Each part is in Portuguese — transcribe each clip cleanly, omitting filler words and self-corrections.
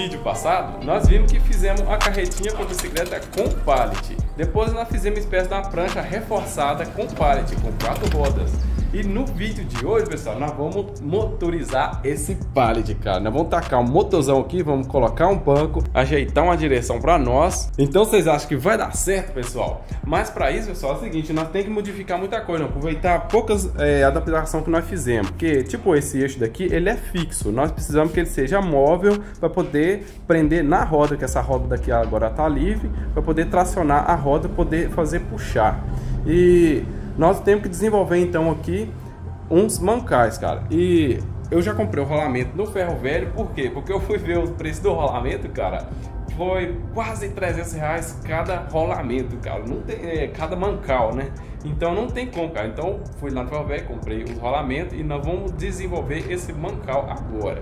vídeo passado, nós vimos que fizemos a carretinha para bicicleta com pallet. Depois nós fizemos uma espécie de uma prancha reforçada com pallet, com 4 rodas. E no vídeo de hoje, pessoal, nós vamos motorizar esse pallet, cara. Nós vamos tacar um motorzão aqui, vamos colocar um banco, ajeitar uma direção para nós. Então vocês acham que vai dar certo, pessoal? Mas para isso, pessoal, é o seguinte, nós temos que modificar muita coisa, aproveitar poucas adaptações que nós fizemos. Porque, tipo, esse eixo daqui, ele é fixo. Nós precisamos que ele seja móvel para poder prender na roda, que essa roda daqui agora tá livre, para poder tracionar a roda, poder fazer puxar. E nós temos que desenvolver então aqui uns mancais, cara. E eu já comprei o rolamento no ferro velho. Por quê? Porque eu fui ver o preço do rolamento, cara. Foi quase 300 reais cada rolamento, cara. Não tem, cada mancal, né? Então não tem como, cara. Então fui lá no ferro velho, comprei os rolamentos e nós vamos desenvolver esse mancal agora.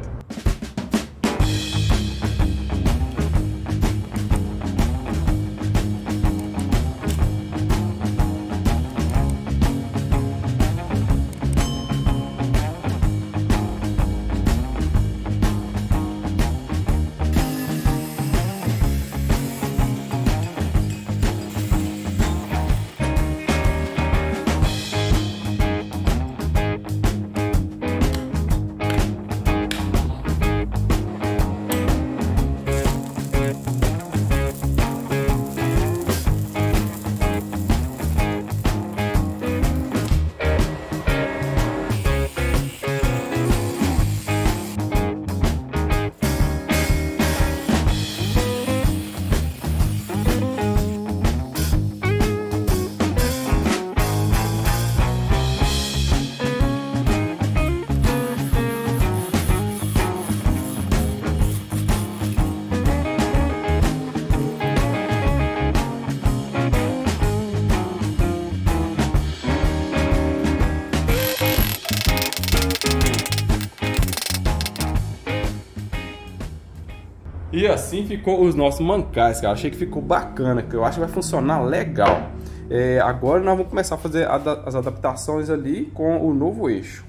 E assim ficou os nossos mancais, cara. Achei que ficou bacana, que eu acho que vai funcionar legal. Agora nós vamos começar a fazer as adaptações ali com o novo eixo.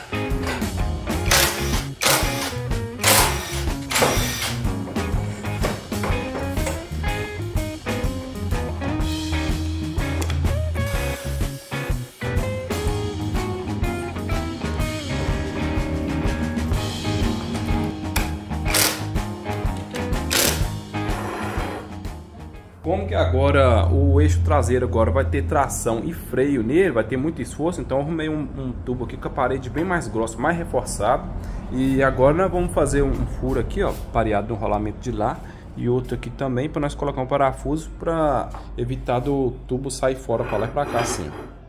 Como que agora o eixo traseiro agora vai ter tração e freio nele, vai ter muito esforço, então eu arrumei um tubo aqui com a parede bem mais grossa, mais reforçado. E agora nós vamos fazer um furo aqui, ó, pareado no rolamento de lá, e outro aqui também, para nós colocar um parafuso para evitar do tubo sair fora para lá e para cá assim.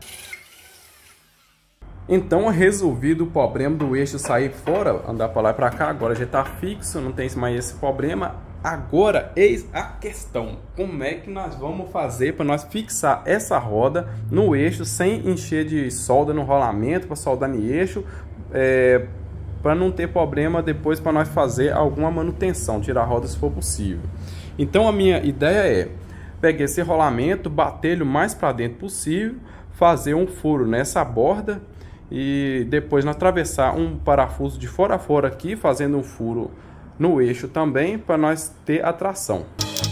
Então, resolvido o problema do eixo sair fora, andar para lá e para cá, agora já está fixo, não tem mais esse problema. Agora, eis a questão, como é que nós vamos fazer para nós fixar essa roda no eixo sem encher de solda no rolamento, para soldar no eixo, para não ter problema depois para nós fazer alguma manutenção, tirar a roda se for possível. Então a minha ideia é pegar esse rolamento, bater ele o mais para dentro possível, fazer um furo nessa borda e depois nós atravessar um parafuso de fora a fora aqui, fazendo um furo no eixo também, para nós ter a tração.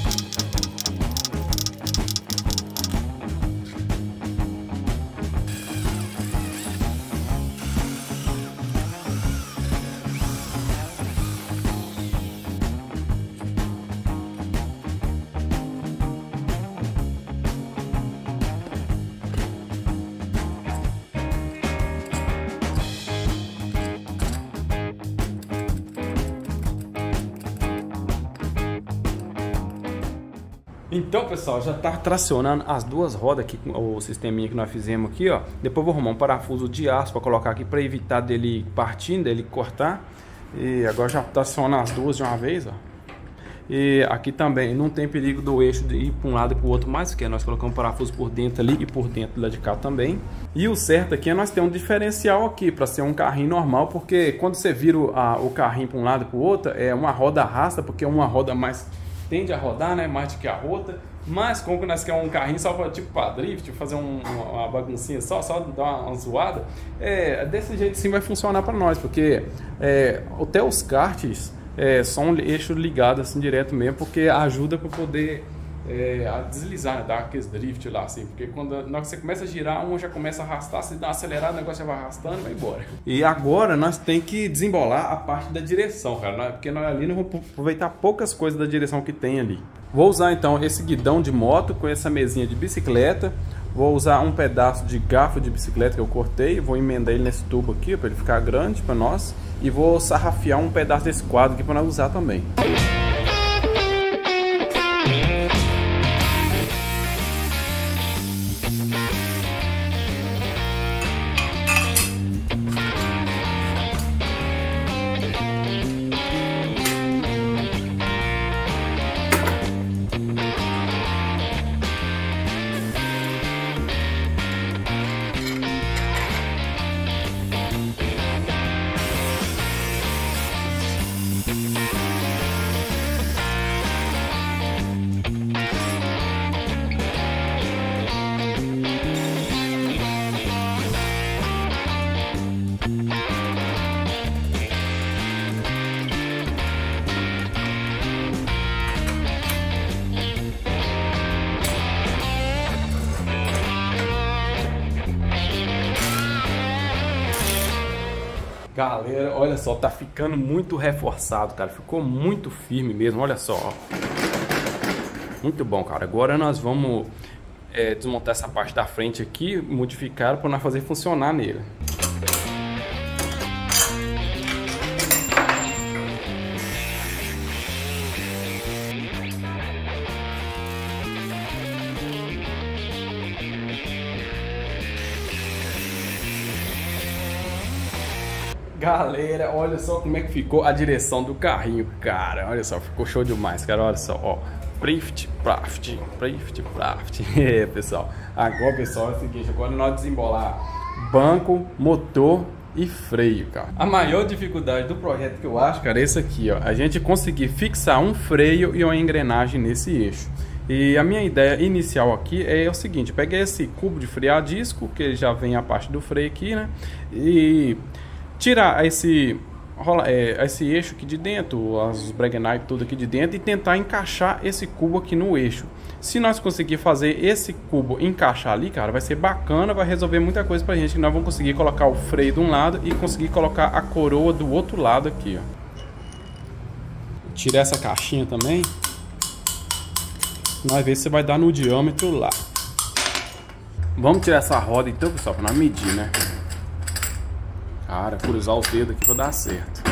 Então, pessoal, já está tracionando as duas rodas aqui, o sisteminha que nós fizemos aqui, ó. Depois vou arrumar um parafuso de aço para colocar aqui para evitar dele partindo, dele cortar. E agora já traciona as duas de uma vez, ó. E aqui também não tem perigo do eixo de ir para um lado e para o outro mais, porque nós colocamos um parafuso por dentro ali e por dentro lá de cá também. E o certo aqui é nós ter um diferencial aqui para ser um carrinho normal, porque quando você vira o carrinho para um lado e para o outro, é uma roda arrasta, porque uma roda mais tende a rodar, né, mais do que a outra. Mas como que nós queremos um carrinho só para tipo para drift, fazer uma baguncinha só dar uma zoada, desse jeito sim vai funcionar para nós, porque até os karts só um eixo ligado assim direto mesmo, porque ajuda para poder a deslizar, né? Dar aqueles drift lá assim, porque na hora que você começa a girar, já começa a arrastar, se dá uma acelerada, o negócio já vai arrastando e vai embora. E agora nós tem que desembolar a parte da direção, cara, porque nós ali não vamos aproveitar poucas coisas da direção que tem ali. Vou usar então esse guidão de moto com essa mesinha de bicicleta. Vou usar um pedaço de garfo de bicicleta que eu cortei, vou emendar ele nesse tubo aqui para ele ficar grande para nós, e vou sarrafiar um pedaço desse quadro aqui para nós usar também. Galera, olha só, tá ficando muito reforçado, cara. Ficou muito firme mesmo, olha só, ó. Muito bom, cara. Agora nós vamos desmontar essa parte da frente aqui, modificar para nós fazer funcionar nele. Galera, olha só como é que ficou a direção do carrinho, cara. Olha só, ficou show demais, cara. Olha só, ó. Prift, praft, prift, praft. Pessoal. Agora, pessoal, é o seguinte. Agora nós desembolar banco, motor e freio, cara. A maior dificuldade do projeto que eu acho, cara, é esse aqui, ó. A gente conseguir fixar um freio e uma engrenagem nesse eixo. E a minha ideia inicial aqui é o seguinte. Peguei esse cubo de freio a disco, que já vem a parte do freio aqui, né? E tirar esse eixo aqui de dentro, as breguenais tudo aqui de dentro, e tentar encaixar esse cubo aqui no eixo. Se nós conseguir fazer esse cubo encaixar ali, cara, vai ser bacana, vai resolver muita coisa pra gente. Nós vamos conseguir colocar o freio de um lado e conseguir colocar a coroa do outro lado aqui, ó. Tirar essa caixinha também. Nós ver se vai dar no diâmetro lá. Vamos tirar essa roda então, pessoal, pra nós medir, né? Cara, cruzar os dedos aqui pra dar certo.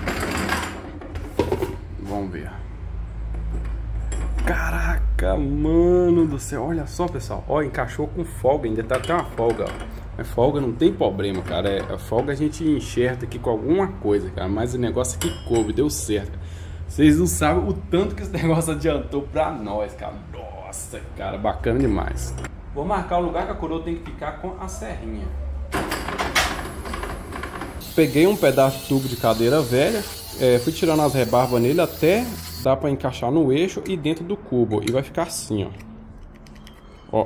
Vamos ver. Caraca, mano do céu. Olha só, pessoal. Ó, encaixou com folga. Ainda tá até uma folga, ó. Mas folga não tem problema, cara. A folga a gente enxerta aqui com alguma coisa, cara. Mas o negócio aqui coube, deu certo. Vocês não sabem o tanto que esse negócio adiantou pra nós, cara. Nossa, cara, bacana demais. Vou marcar o lugar que a coroa tem que ficar com a serrinha. Peguei um pedaço de tubo de cadeira velha, fui tirando as rebarbas nele até dar para encaixar no eixo e dentro do cubo. E vai ficar assim, ó. Ó.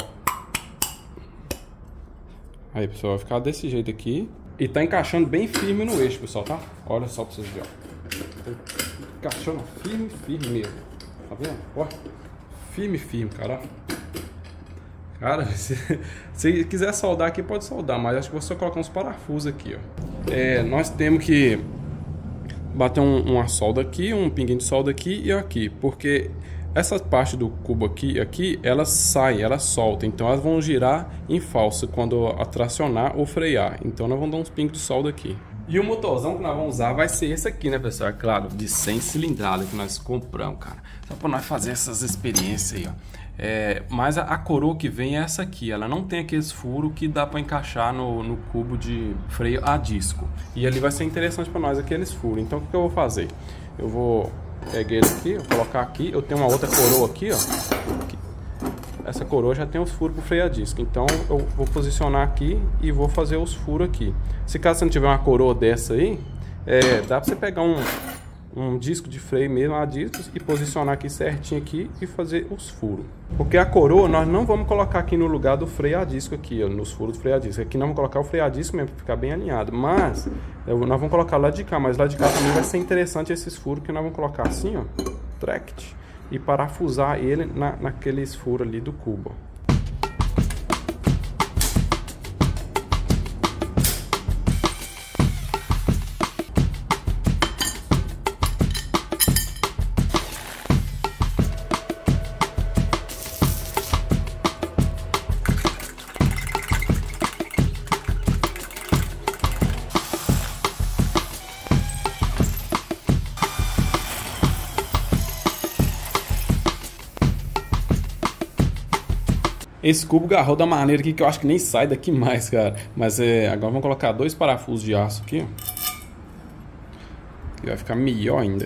Aí, pessoal, vai ficar desse jeito aqui. E tá encaixando bem firme no eixo, pessoal, tá? Olha só pra vocês verem, ó. Encaixando firme, firme mesmo. Tá vendo? Ó. Firme, firme, cara. Cara, se quiser soldar aqui, pode soldar, mas acho que vou só colocar uns parafusos aqui, ó. Nós temos que bater uma solda aqui, um pinguinho de solda aqui e aqui, porque essa parte do cubo aqui, ela sai, ela solta, então elas vão girar em falso quando atracionar ou frear. Então nós vamos dar uns pingos de solda aqui. E o motorzão que nós vamos usar vai ser esse aqui, né, pessoal? É claro, de 100 cilindradas que nós compramos, cara. Só para nós fazer essas experiências aí, ó. Mas a coroa que vem é essa aqui. Ela não tem aqueles furos que dá para encaixar no cubo de freio a disco. E ali vai ser interessante para nós aqueles furos. Então o que eu vou fazer? Eu vou pegar ele aqui, vou colocar aqui. Eu tenho uma outra coroa aqui, ó. Essa coroa já tem os furos para freio a disco. Então eu vou posicionar aqui e vou fazer os furos aqui. Se caso você não tiver uma coroa dessa aí, dá para você pegar um disco de freio mesmo a discos e posicionar aqui certinho aqui e fazer os furos. Porque a coroa nós não vamos colocar aqui no lugar do freio a disco aqui, ó, nos furos do freio a disco. Aqui nós vamos colocar o freio a disco mesmo para ficar bem alinhado, mas nós vamos colocar lá de cá, mas lá de cá também vai ser interessante esses furos que nós vamos colocar assim, ó, tract, e parafusar ele naqueles furos ali do cubo. Esse cubo garrou da maneira aqui que eu acho que nem sai daqui mais, cara. Mas agora vamos colocar 2 parafusos de aço aqui, ó. Que vai ficar melhor ainda.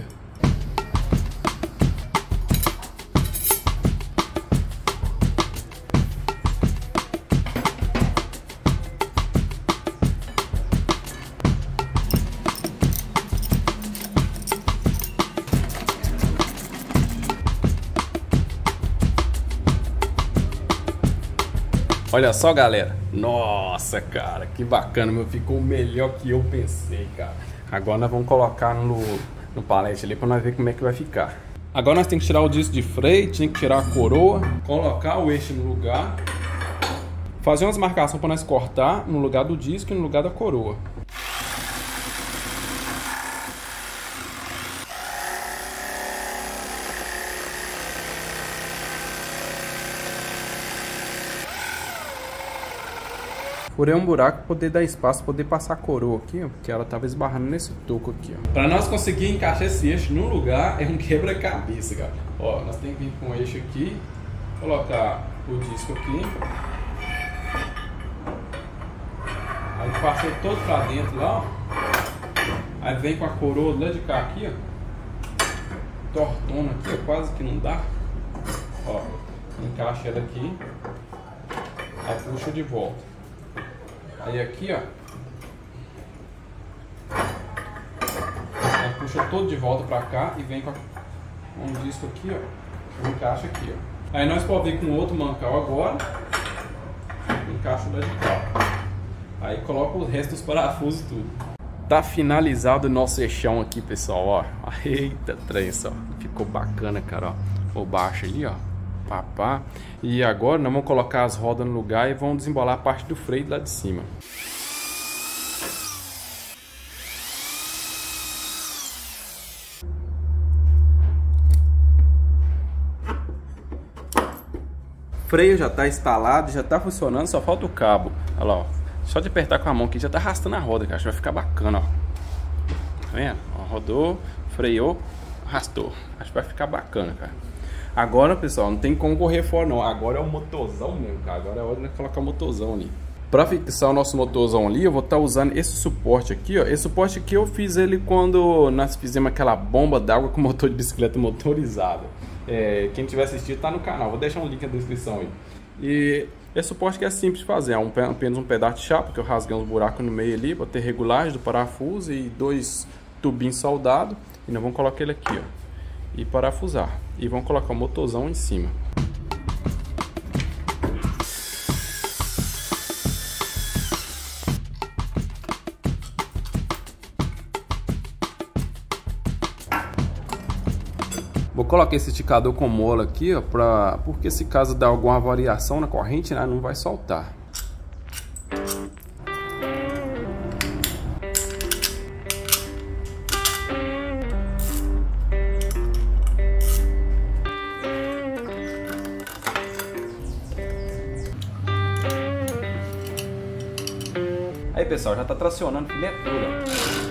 Olha só, galera. Nossa, cara, que bacana, meu. Ficou melhor que eu pensei, cara. Agora nós vamos colocar no palete ali pra nós ver como é que vai ficar. Agora nós temos que tirar o disco de freio, tinha que tirar a coroa, colocar o eixo no lugar, fazer umas marcações para nós cortar no lugar do disco e no lugar da coroa. Furei um buraco para poder dar espaço, poder passar a coroa aqui, ó, porque ela estava esbarrando nesse toco aqui, ó. Para nós conseguir encaixar esse eixo no lugar é um quebra-cabeça, cara. Ó, nós temos que vir com o eixo aqui, colocar o disco aqui, aí passou todo para dentro lá, ó. Aí vem com a coroa lá de cá aqui, ó, tortona aqui, ó, quase que não dá. Ó, encaixa ela aqui, aí puxa de volta. Aí aqui, ó, aí puxa todo de volta pra cá e vem com um disco aqui, ó, encaixa aqui, ó. Aí nós podemos vir com outro mancal agora, encaixa lá de cá. Aí coloca o resto dos parafusos e tudo. Tá finalizado o nosso eixão aqui, pessoal, ó. Eita, trem só, ficou bacana, cara, ó. O baixo ali, ó. Papá. E agora nós vamos colocar as rodas no lugar e vamos desembolar a parte do freio lá de cima. O freio já está instalado, já está funcionando, só falta o cabo. Olha lá, ó. Só de apertar com a mão aqui já está arrastando a roda, cara. Acho que vai ficar bacana, ó. Tá vendo? Ó, rodou, freou, arrastou. Acho que vai ficar bacana, cara. Agora, pessoal, não tem como correr fora não. Agora é o motorzão mesmo, cara. Agora é a hora de colocar o motorzão ali. Para fixar o nosso motorzão ali, eu vou estar usando esse suporte aqui, ó. Esse suporte aqui eu fiz ele quando nós fizemos aquela bomba d'água com motor de bicicleta motorizado. Quem tiver assistido tá no canal. Vou deixar um link na descrição aí. E esse suporte que é simples de fazer. É apenas um pedaço de chapa, que eu rasguei uns buracos no meio ali para ter regulagem do parafuso e 2 tubinhos soldados. E nós vamos colocar ele aqui, ó. E parafusar. E vamos colocar o motorzão em cima. Vou colocar esse esticador com mola aqui, ó, porque se caso dar alguma variação na corrente, né, não vai soltar. Aí, pessoal, já tá tracionando filetura.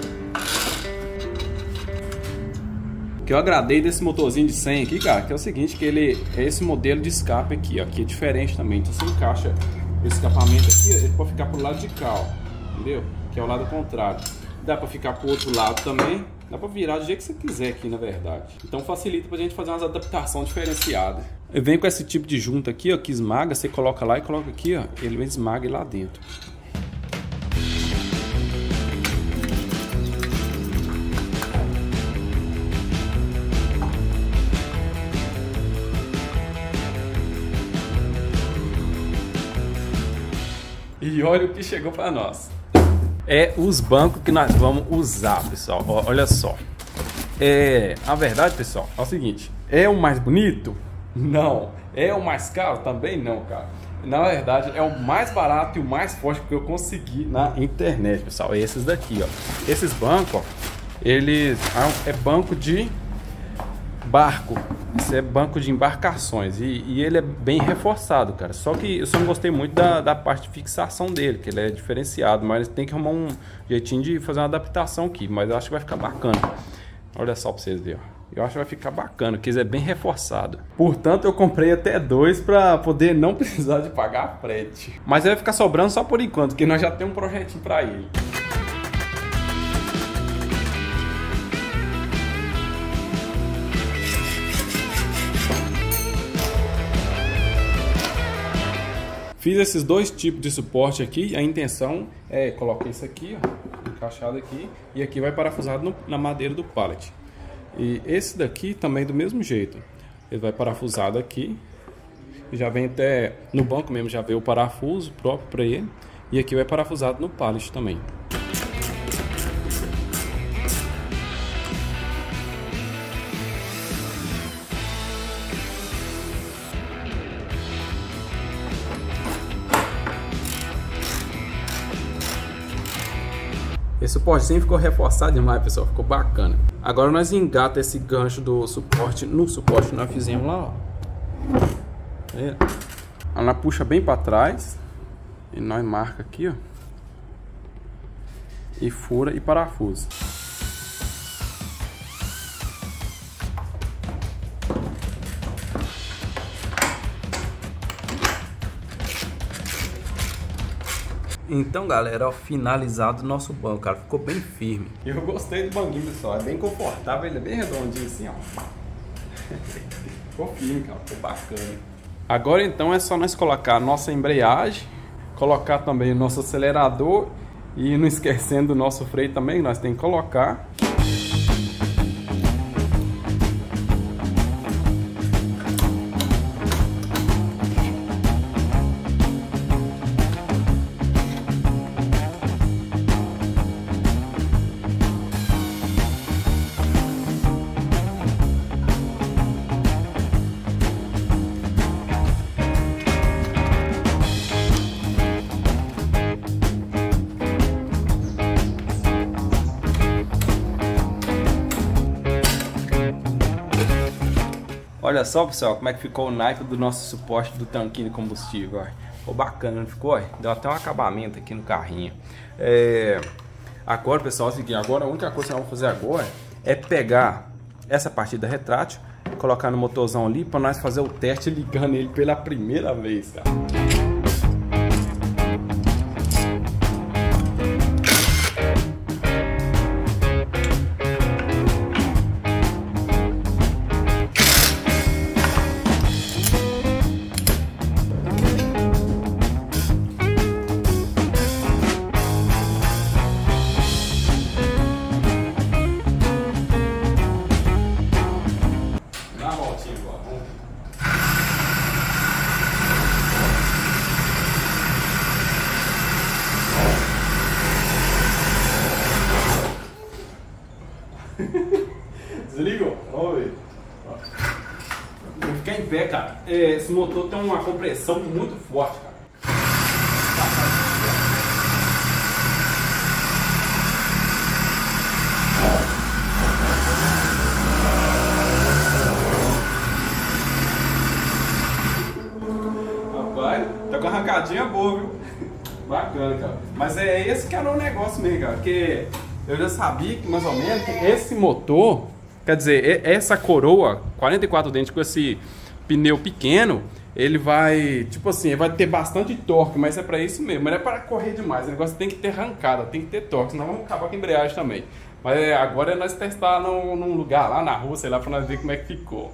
O que eu agradei desse motorzinho de 100 aqui, cara, que é o seguinte, que ele é esse modelo de escape aqui, ó, que é diferente também. Então você encaixa esse escapamento aqui, ele pode ficar pro lado de cá, ó, entendeu? Que é o lado contrário. Dá pra ficar pro outro lado também, dá pra virar do jeito que você quiser aqui, na verdade. Então facilita pra gente fazer umas adaptações diferenciadas. Eu venho com esse tipo de junta aqui, ó, que esmaga, você coloca lá e coloca aqui, ó, ele esmaga lá dentro. olha o que chegou para nós. É os bancos que nós vamos usar, pessoal. Olha só. A verdade, pessoal, é o seguinte. É o mais bonito? Não. É o mais caro? Também não, cara. Na verdade, é o mais barato e o mais forte que eu consegui na internet, pessoal. É esses daqui, ó. Esses bancos, ó, eles... É banco de barco. Esse é banco de embarcações. E ele é bem reforçado, cara. Só que eu só não gostei muito da parte de fixação dele, que ele é diferenciado. Mas tem que arrumar um jeitinho de fazer uma adaptação aqui. Mas eu acho que vai ficar bacana. Olha só pra vocês verem, ó. Eu acho que vai ficar bacana, porque ele é bem reforçado. Portanto, eu comprei até 2 para poder não precisar de pagar frete. Mas ele vai ficar sobrando só por enquanto, porque nós já temos um projetinho para ele. Fiz esses 2 tipos de suporte aqui. A intenção é colocar isso aqui, ó, encaixado aqui, e aqui vai parafusado na madeira do pallet. E esse daqui também do mesmo jeito. Ele vai parafusado aqui. Já vem até no banco mesmo, já veio o parafuso próprio para ele. E aqui vai parafusado no pallet também. Esse suportezinho ficou reforçado demais, pessoal. Ficou bacana. Agora nós engata esse gancho do suporte no suporte que nós fizemos lá, ó. Ela puxa bem para trás. E nós marca aqui, ó. E fura e parafusa. Então, galera, ó, finalizado o nosso banco, cara, ficou bem firme. Eu gostei do banquinho, pessoal, é bem confortável, ele é bem redondinho assim, ó. Ficou firme, cara, ficou bacana. Agora, então, é só nós colocar a nossa embreagem, colocar também o nosso acelerador e não esquecendo o nosso freio também, nós temos que colocar. Olha só, pessoal, como é que ficou o naipe do nosso suporte do tanquinho de combustível. Ó. Ficou bacana, não ficou? Deu até um acabamento aqui no carrinho. Agora, pessoal, é o seguinte, agora a única coisa que nós vamos fazer agora é pegar essa partida retrátil, colocar no motorzão ali para nós fazer o teste ligando ele pela primeira vez, cara. Desligou? Vamos ver. Vou ficar em pé, cara. Esse motor tem uma compressão muito forte, cara. Rapaz, tá com arrancadinha boa, viu? Bacana, cara. Mas é esse que era o negócio mesmo, cara. Porque eu já sabia que mais ou menos que esse motor, quer dizer, essa coroa 44 dentes com esse pneu pequeno, ele vai, tipo assim, ele vai ter bastante torque, mas é pra isso mesmo, não é para correr demais, o negócio tem que ter arrancada, tem que ter torque, senão vamos acabar com a embreagem também. Mas agora é nós testar num lugar lá na rua, sei lá, pra nós ver como é que ficou.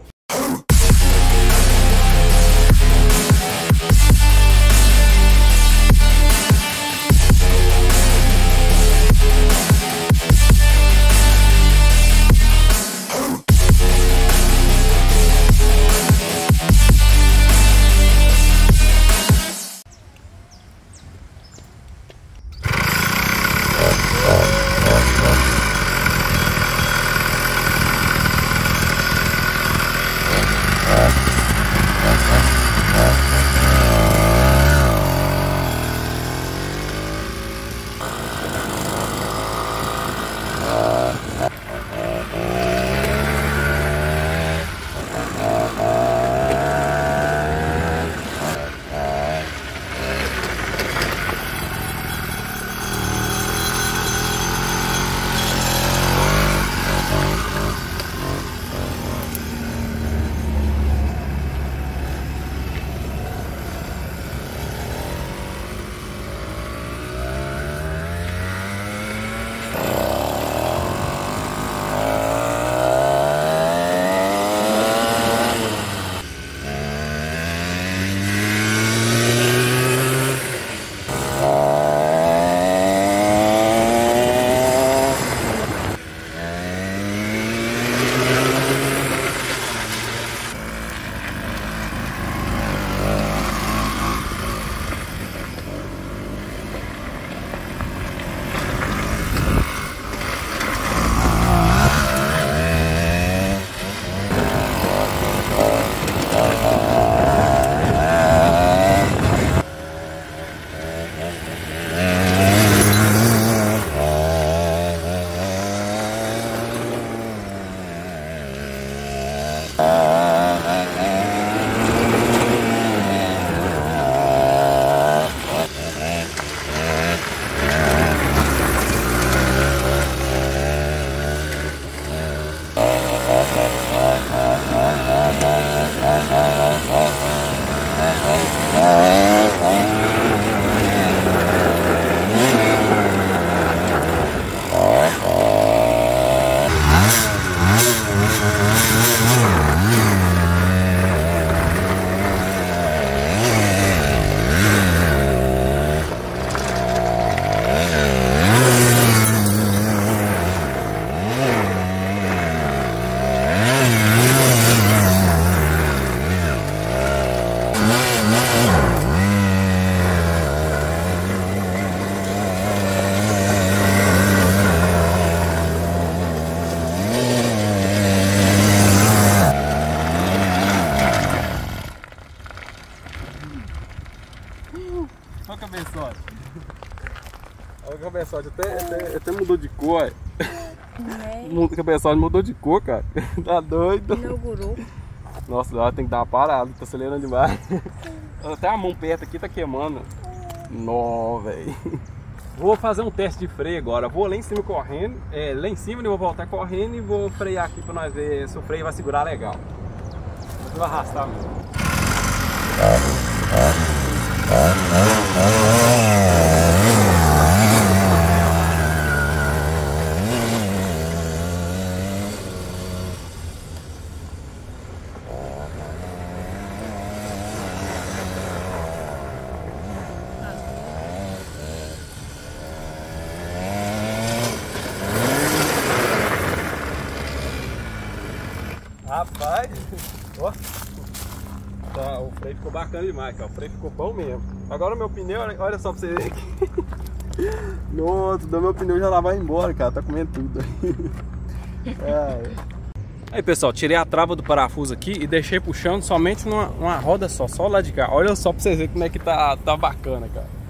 cabeçote até mudou de cor. Né? O cabeçote mudou de cor, cara. Tá doido. Inaugurou. Nossa, lá tem que dar uma parada, tá acelerando demais. Até a mão perto aqui tá queimando. Nó, velho. Vou fazer um teste de freio agora. Vou lá em cima correndo. Lá em cima eu vou voltar correndo e vou frear aqui pra nós ver se o freio vai segurar legal. Eu vou arrastar mesmo. Rapaz, ó, tá, o freio ficou bacana demais, cara. O freio ficou bom mesmo. Agora o meu pneu, olha só pra você ver aqui. Nossa, o meu pneu já lá vai embora, cara. Tá comendo tudo. Aí, pessoal, tirei a trava do parafuso aqui e deixei puxando somente uma roda só lá de cá. Olha só pra vocês verem como é que tá bacana, cara.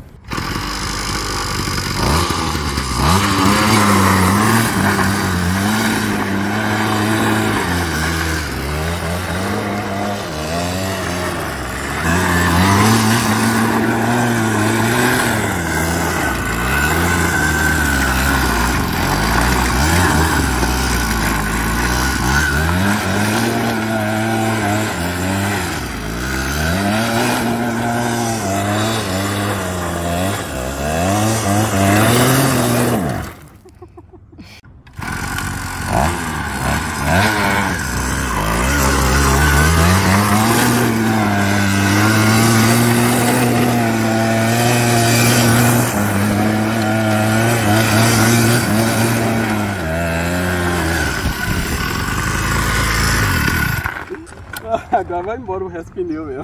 Agora vai embora o resto do pneu mesmo.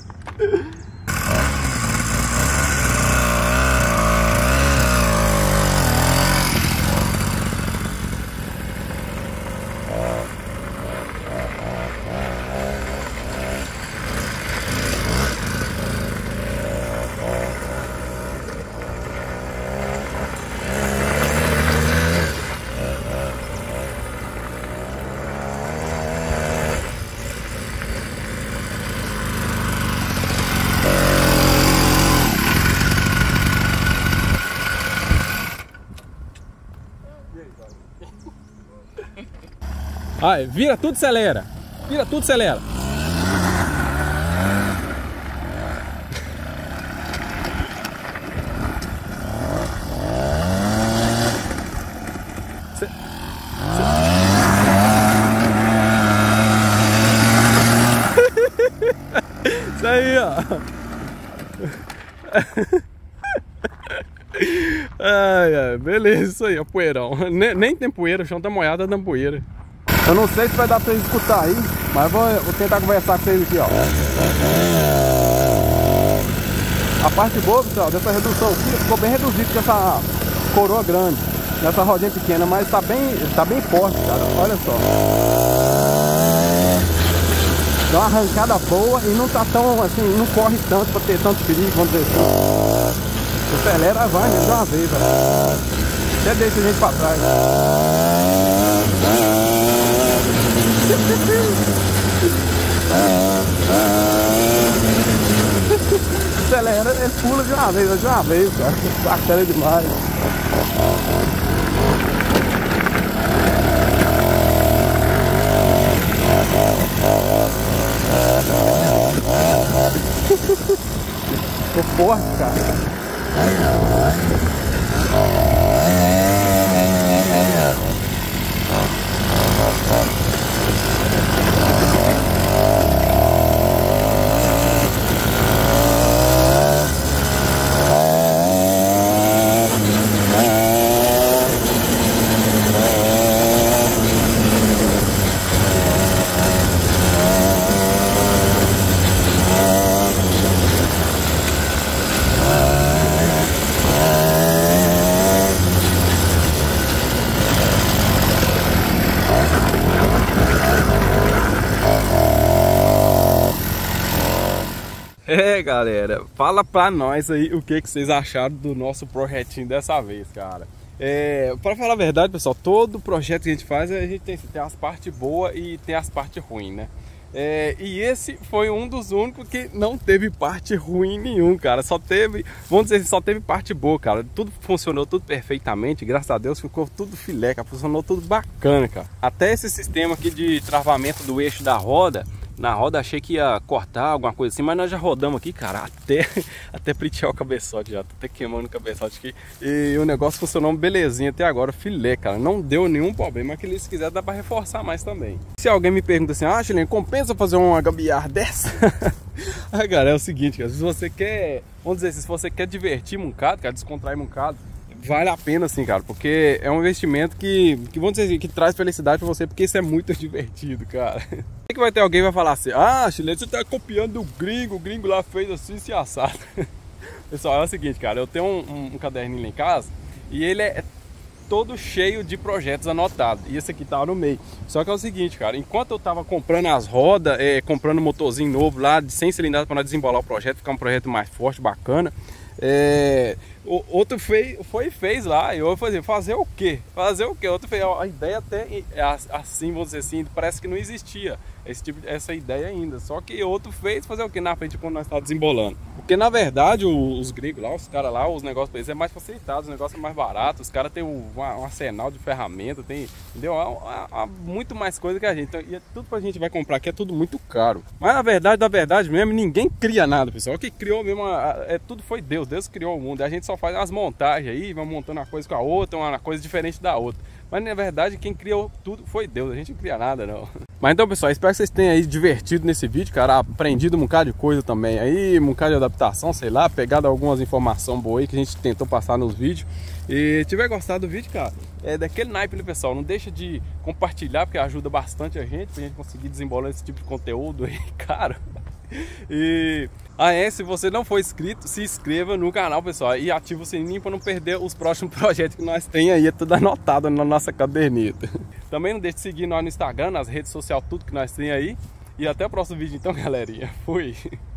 Aí, vira tudo, acelera. Vira tudo, acelera. Isso aí, ó. Ai, beleza, isso aí, ó, poeirão. Nem tem poeira, o chão tá molhado, tá dando poeira. Eu não sei se vai dar pra vocês escutar aí, mas vou tentar conversar com vocês aqui, ó. A parte boa, pessoal, dessa redução aqui ficou bem reduzida com essa coroa grande, nessa rodinha pequena, mas tá bem forte, cara. Olha só. Dá uma arrancada boa e não tá tão assim, não corre tanto pra ter tanto perigo, vamos dizer assim. Acelera, vai mesmo de uma vez, velho. Até deixa a gente pra trás. Acelera, ele pula de uma vez, cara. Bacana demais. Tô forte, cara. É, galera, fala pra nós aí o que vocês acharam do nosso projetinho dessa vez, cara. Pra falar a verdade, pessoal, todo projeto que a gente faz, a gente tem as partes boas e tem as partes ruins, né? E esse foi um dos únicos que não teve parte ruim nenhum, cara. Só teve, vamos dizer assim, só teve parte boa, cara. Tudo funcionou tudo perfeitamente, graças a Deus ficou tudo filé, cara. Funcionou tudo bacana, cara. Até esse sistema aqui de travamento do eixo da roda, na roda achei que ia cortar alguma coisa assim, mas nós já rodamos aqui, cara, até pritear o cabeçote já, tô até queimando o cabeçote aqui. E o negócio funcionou belezinha até agora, filé, cara, não deu nenhum problema, mas que se quiser dá pra reforçar mais também. Se alguém me pergunta assim, Chileno, compensa fazer uma gambiarra dessa? Cara, é o seguinte, cara, se você quer, vamos dizer, se você quer divertir um bocado, cara, descontrair um bocado, vale a pena sim, cara, porque é um investimento que vamos dizer, que traz felicidade pra você, porque isso é muito divertido, cara. Sei que vai ter alguém que vai falar assim, Chileno, você tá copiando o gringo lá fez assim, se assado. Pessoal, é o seguinte, cara, eu tenho um caderninho lá em casa e ele é todo cheio de projetos anotados, e esse aqui tava no meio. Só que é o seguinte, cara, enquanto eu tava comprando as rodas, comprando um motorzinho novo lá, de 100 cilindradas para nós desembolar o projeto, ficar um projeto mais forte, bacana, o outro fez lá, e eu falei, fazer o quê? Fazer o quê? O outro fez, a ideia até assim, vamos dizer assim, parece que não existia essa ideia ainda. Só que outro fez fazer o quê na frente quando nós estávamos desembolando? Porque na verdade os gringos lá, os caras lá, os negócios para eles é mais facilitado, os negócios é mais baratos, os caras têm um arsenal de ferramenta, tem, entendeu? Há muito mais coisa que a gente. Então, e tudo que a gente vai comprar aqui é tudo muito caro. Mas na verdade mesmo, ninguém cria nada, pessoal. O que criou mesmo, tudo foi Deus. Deus criou o mundo. A gente só faz as montagens aí, vai montando uma coisa com a outra, uma coisa diferente da outra. Mas na verdade quem criou tudo foi Deus, a gente não cria nada não. Mas então, pessoal, espero que vocês tenham aí divertido nesse vídeo, cara, aprendido um bocado de coisa também aí, um bocado de adaptação, sei lá, pegado algumas informações boas aí que a gente tentou passar nos vídeos. E tiver gostado do vídeo, cara, daquele naipe, né, pessoal, não deixa de compartilhar, porque ajuda bastante a gente, pra gente conseguir desembolar esse tipo de conteúdo aí, cara. E se você não for inscrito, se inscreva no canal, pessoal, e ativa o sininho para não perder os próximos projetos que nós temos aí, é tudo anotado na nossa caderneta. Também não deixe de seguir nós no Instagram, nas redes sociais, tudo que nós temos aí. E até o próximo vídeo então, galerinha. Fui!